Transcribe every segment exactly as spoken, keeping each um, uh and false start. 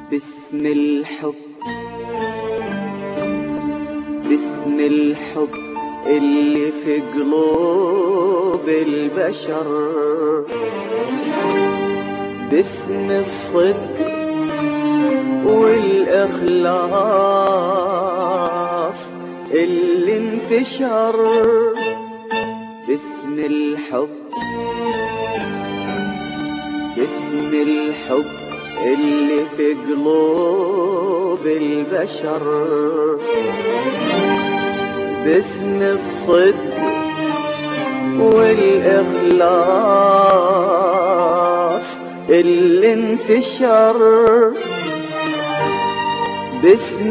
باسم الحب، باسم الحب اللي في قلوب البشر، باسم الصدق والإخلاص اللي انتشر، باسم الحب، باسم الحب اللي في قلوب البشر، باسم الصدق والإخلاص اللي انتشر، باسم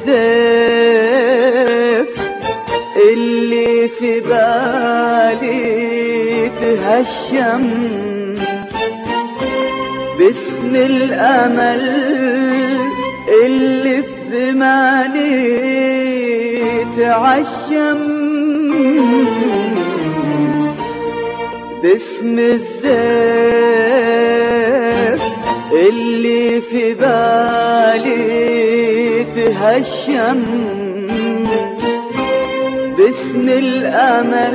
السيف اللي في بالي تهشم، باسم الأمل اللي في زماني تعشم، باسم السيف اللي في بالي تهشم، باسم الأمل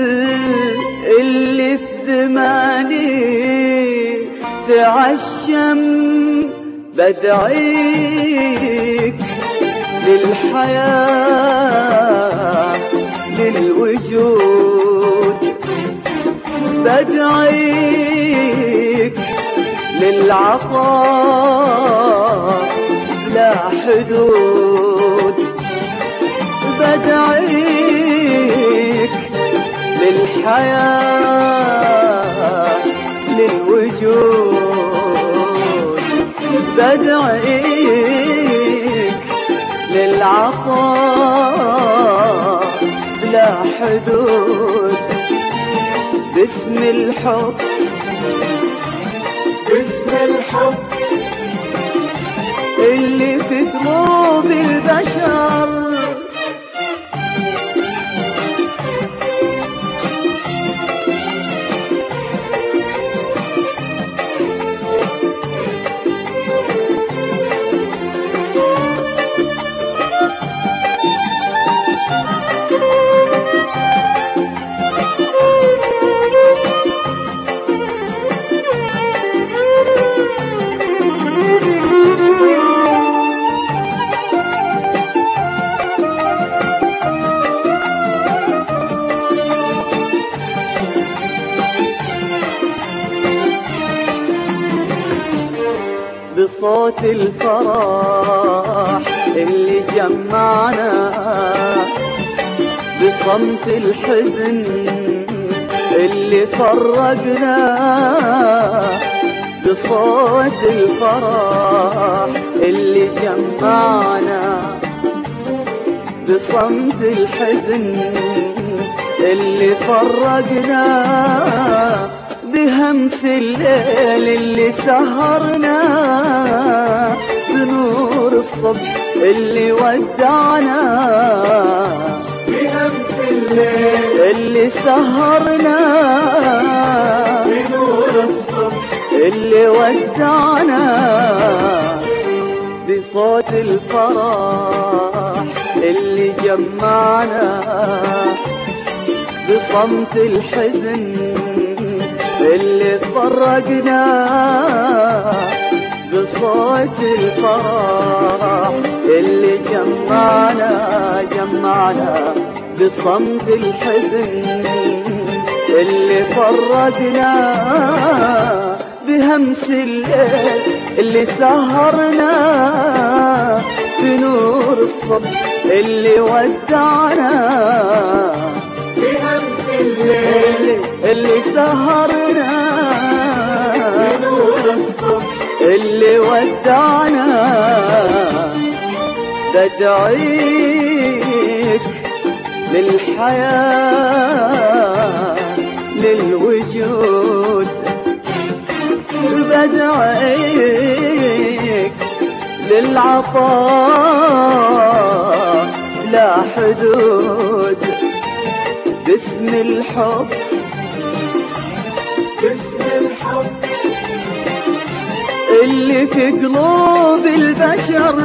اللي في زماني تعشم، بدعيك للحياة للوجود، بدعيك للعطاء لا حدود، بدعيك للحياة للوجود، بدعيك للعطاء لا حدود، باسم الحب، باسم الحب اللي في قلوب البشر، بصوت الفرح اللي جمعنا، بصمت الحزن اللي فرقنا، بصوت الفرح اللي جمعنا، بصمت الحزن اللي فرقنا، بهمس الليل اللي سهرنا، بنور الصبح اللي ودعنا، بهمس الليل اللي سهرنا، بنور الصبح اللي ودعنا، بصوت الفرح اللي جمعنا، بصمت الحزن اللي فرقنا، بصوت الفرح اللي جمعنا جمعنا، بصمت الحزن اللي فرقنا، بهمس الليل اللي سهرنا، بنور الصبح اللي ودعنا، بهمس الليل اللي سهرنا، بنور الصبح اللي ودعنا، بدعيك للحياة للوجود، بدعيك للعطاء لا حدود، باسم الحب، باسم الحب اللي في قلوب البشر.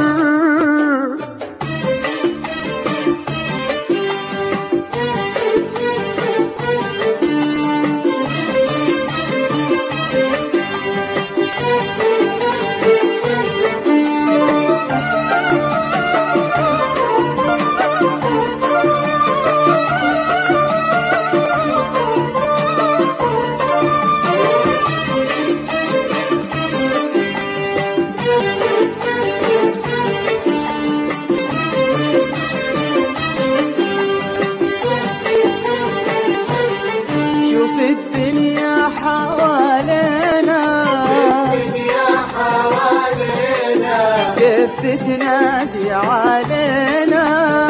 شوف الدنيا حوالينا، الدنيا حوالينا كيف تنادي علينا.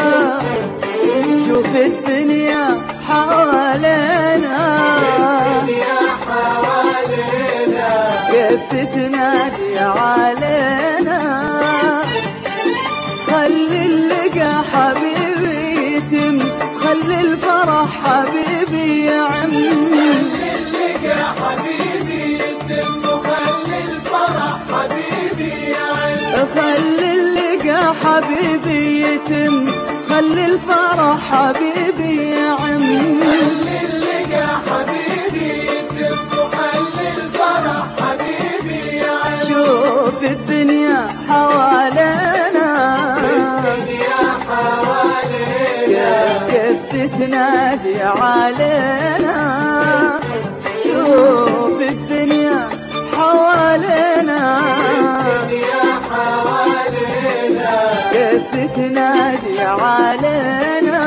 شوف الدنيا حوالينا، الدنيا حوالينا كيف تنادي علينا. خلي اللقا حبيبي يتم، خلي الفرح حبيبي يعم. اللقا حبيبي يتم وخلي الفرح حبيبي يعم. خلي اللقا حبيبي يتم، خلي الفرح حبيبي يعم. خلي اللقا حبيبي يتم وخلي الفرح حبيبي يعم. شوف الدنيا حوالينا، الدنيا حوالينا كيف تتنادي علينا. شوف الدنيا حوالينا، الدنيا حوالينا كيف تتنادي علينا.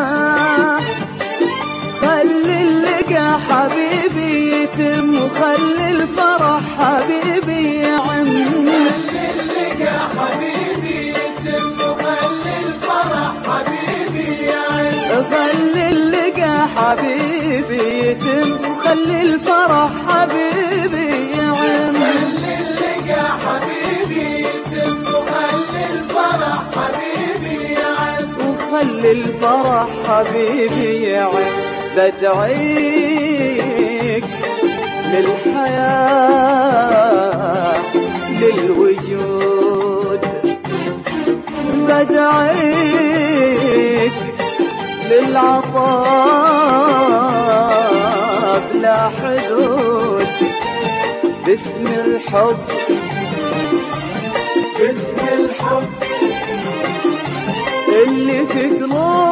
خلي اللقا حبيبي يتم وخلي الفرح حبيبي يعم. خلي اللقا حبيبي يتم وخلي الفرح حبيبي يعم. خلي اللقا حبيبي يتم وخلي الفرح حبيبي يعم. خلي اللقا حبيبي يتم وخلي الفرح حبيبي يعم. وخلي الفرح حبيبي يعم. بدعيك للحياة للوجود، بدعيك للعطاء بلا حدود. باسم الحب، باسم الحب اللي في قلوب